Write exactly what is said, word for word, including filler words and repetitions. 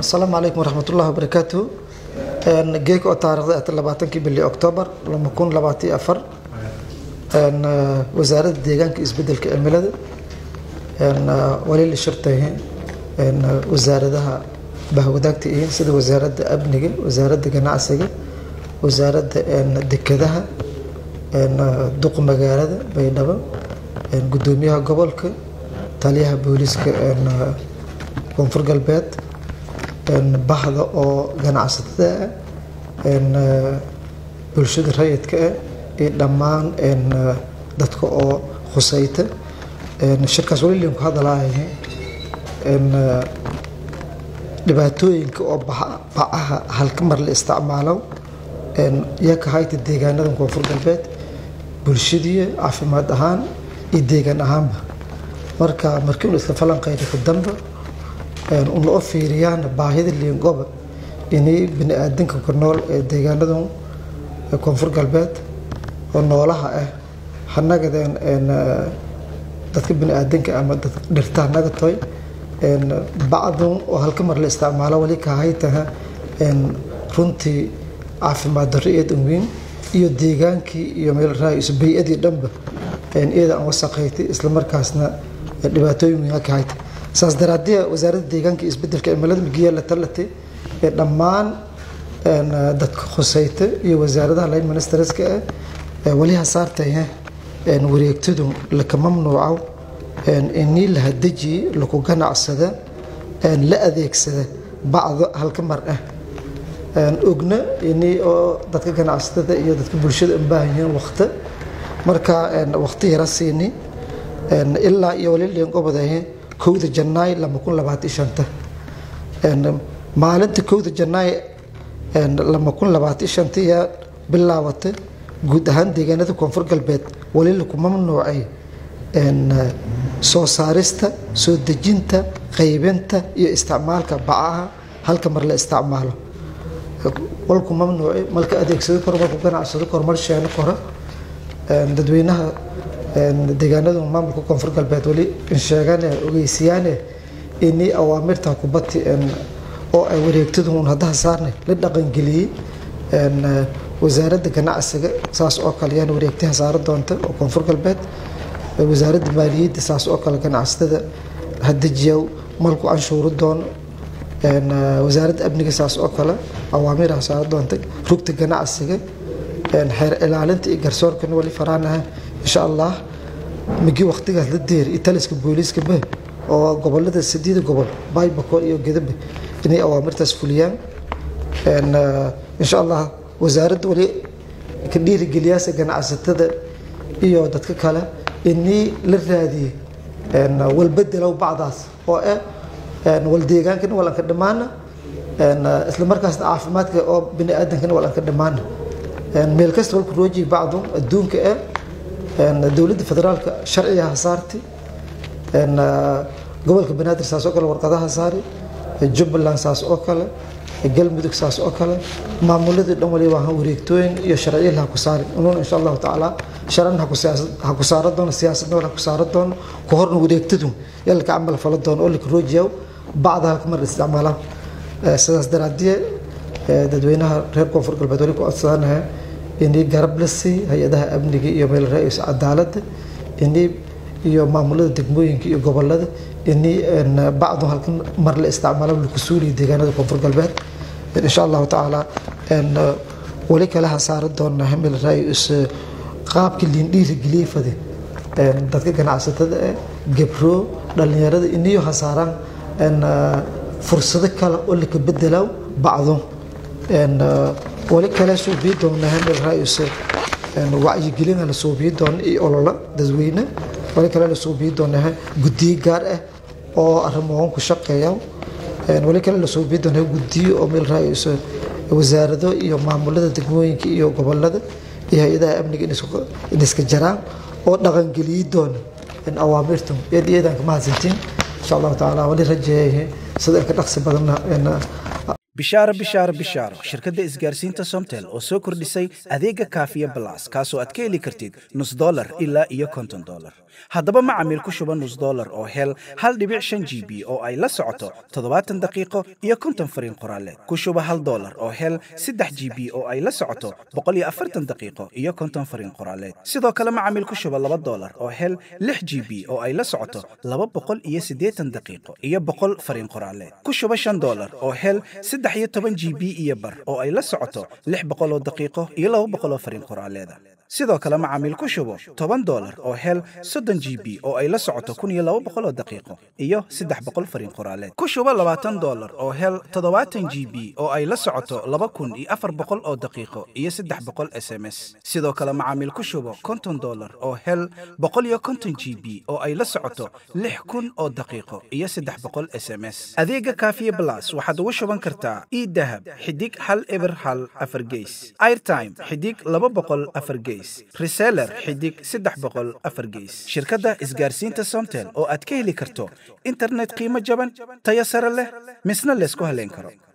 السلام عليكم ورحمة الله وبركاته. جيك أو تاريخ لبعتن كي باللي أكتوبر لما كون لبعتي أفر أن وزارة الديجان كيس بدل كأملة أن ولي الشرطة أن وزارة ده بهوداك تين سيد وزارة أبنجي وزارة جناع سجى وزارة أن دكذها أن دق مجال بينما أن قدوميها قبلك تاليها بوليس أن كونفور قلبات أن بعض أو جناع ستة أن بلشد رأيت كأ دمان أن دتك أو خسيته أن الشركة سوري اللي هذا لاهي أن dhibaatooyinka oo bacaha halka mar la isticmaalo een iyaka hay'adda deegaanada koonfur galbeed bulshadii caafimaad ahaan iyo deegaan ahaanba marka markii uu isla falanqeeyay ku dambe een uu loo fiiriyaan baahida liingoba inay bini aadanka ku nool ee deegaanada koonfur galbeed oo noolaha ah xanagadeen een dadka bini aadanka ama dad dhirta naga toy إن بعضهم وهالكم مرة استعماله ولي كهايتها إن رنتي عارف ما دريت أمين يوديجان كي يوميل الرئيس بيئة دمبه إن إذا وثقيتي إسلام مركزنا دباتوي من كهايت ساس درادية وزارة الديجان كي إثبت الكلمات مجيء لتلتي دمان إن دت خصيته يوزارة ده لاين منسترس كه وليها صارته إن وريكتدم لك ممنوعه إن إني لهدجي لكو جناع السدا إن لا أذيك سدا بعض هالكمرة إن أجنى إني دتك جناع السدا يدتك برشة إنباهين وقت مركا إن وقتي راسيني إن إلا يولي اللي ينقب ده كود الجناي لما يكون لبعت إشانته إن ما لنت كود الجناي إن لما يكون لبعت إشانته يا بالله وقت جود هندي جنات كونفور البيت ولي لكم ممنوعي إن سو سارستا سو دجنتا قيبنتا iyo isticmaalka bacaha halka mar la isticmaalo walku mamnuuc malka adeegsado kor markuu ganacsado kor mar sheeno kor ee dadweynaha ee deegaanada maamulka koonfur galbeed wali in sheegan ogeysiyaan inii awaamirta ku bati oo ay wareegtadu hadaha saarnay la dhaqan galiyay in wasaaradda ganacsiga saas oo kale yaan wareegtaha saar doonta oo koonfur galbeed وزارة المالية تساس أكل كان عستدا هدجيو ملكو أنشور الدون إن وزارة أبنك تساس أكل أوامرها ساعد دونتك ركت جنا عسكر إن حر العلنت إجرسور كانوا اللي فرانها إن شاء الله مجي وقت جه للدير يتلس كبوليس كبه أو قبل ده السديد قبل باي بكور يو جذب إني أوامر تسفليان إن إن شاء الله وزارة ولي كدير الجلياس جنا عستدا إيو دتك كلا إني للرادي إن والبدل أو بعضاس أو إن والديجان كن ولا كدمانة إن إسلام مركز عافمات أو بني آدم كن ولا كدمانة إن ملكست والكروجي بعضهم الدون كأ إن الدولة الفدرال شرعية صارتي إن قبل كبنادر ساس أكل ورقدها صاري الجب اللان ساس أكل الجل مدك ساس أكل معمولة الدولة وها وريكتوين يشرعي لها كساري ونون إن شاء الله تعالى شرعنا هكو سياسة هكو ساردون السياسة دون هكو ساردون كهرن وريكتدهم يلا كعمل فلدون أقول لك روجيو بعضها كمر استعمالها ساس درادية ددوينها غير كونفور البدولي كأصلها إني جرب لسي هي ده أبني يوم الرئيس عدالة إني يوم معمولة دكموين كي قبل هذا إني إن بعضها كمر الاستعمال بالكسوري ديجانا كونفور البلد إن شاء الله تعالى إن ولك لها ساردون هم الرئيس qaabkii liindhiiri geliyay fadi een dadka ganacsatada ee gabro dhalinyarada inay hasaaran een fursado kale oo la ka bedelaw bacdo een wali kale soo biidoona han raayis een wacyi gelin la soo biidoon ee olole dadweyne wali kale la soo biidoona guddiga gaar ah oo arrimahan ku shaqeeya een wali kale la soo biidoona guddiga oo meel raayis wasaaradda iyo maamulada degmooyinka iyo gobolada هيدا أمني إنسك إنسك جرام أو دعان جليدون إن أوامرتهم يدي يدك ما زنتين إن شاء الله تعالى ولي رجعه صدق كتحسب بدنا إن bishaaro bishaaro bishaaro shirkadda isgaarsiinta somtel oo soo kordhisay adeega kaafiya balas kaasoo aad ka heli kartid nus dollar ilaa iyo konton dollar haddaba macamiil ku shuba nus dollar oo hel hal dhibic shan g b oo ay la socoto toddobaatan daqiiqo iyo konton fariin qoraaleed ku shuba hal dollar oo hel saddex g b oo ay la socoto boqol iyo afartan daqiiqo iyo konton fariin qoraaleed sidoo kale macamiil ku shuba laba dollar oo hel lix g b oo ay la socoto laba boqol iyo siddeetan daqiiqo iyo boqol fariin qoraaleed ku shuba shan dollar oo hel saddex iyo toban g b iyo bar oo ay la socoto lix boqol oo daqiiqo iyo laba boqol oo fariin qoraaleeda sidoo kale macaamiil ku shubo toban dollar oo hel soddon g b oo ay la socoto kun iyo laba boqol oo daqiiqo iyo saddex boqol fariin qoraaleed ku shubo labaatan dollar oo hel toddobaatan g b oo ay la socoto laba kun iyo afar boqol oo daqiiqo iyo saddex boqol s m s sidoo kale macaamiil ku shubo konton dollar oo hel boqol iyo konton g b oo ay la socoto lix kun oo daqiiqo iyo saddex boqol s m s adeega kaafiye blas waxaad ugu shuban kartaa idahab xidig hal eber hal afar geys airtime xidig laba boqol afar geys reseller xidig saddex boqol afar geys shirkadda isgaarsiinta somtel oo aad ka heli karto internet qiimo jaban tayo sare leh misna leysku haleyn karo